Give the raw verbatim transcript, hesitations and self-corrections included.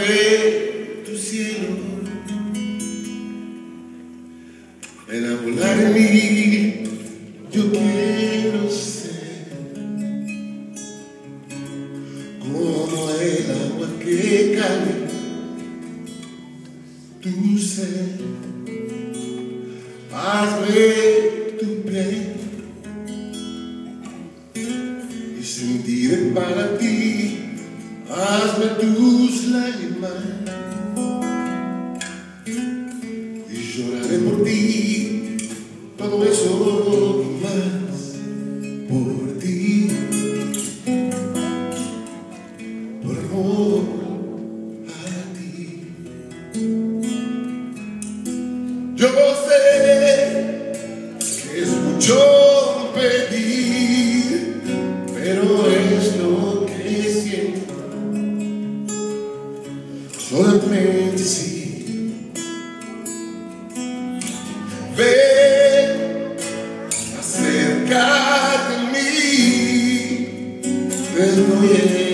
Hazme tu cielo, ven a volar en mí. Yo quiero ser como el agua que cae tu ser. Hazme tu piel y sentiré para ti. Hazme tus lágrimas y lloraré por ti. Todo eso y más por ti, por amor a ti. Yo sé que es mucho pedir, pero es lo que siento. Solamente sí. Ven, acércate a mí, te doy el